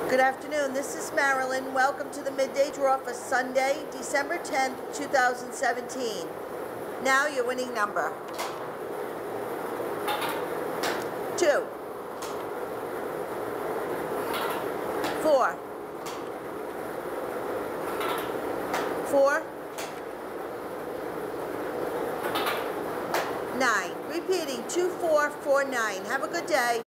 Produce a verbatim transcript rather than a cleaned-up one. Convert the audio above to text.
Good afternoon, this is Marilyn. Welcome to the Midday Draw for Sunday, December tenth, two thousand seventeen. Now your winning number. Two. Four. Four. Nine. Repeating, two, four, four, nine. Have a good day.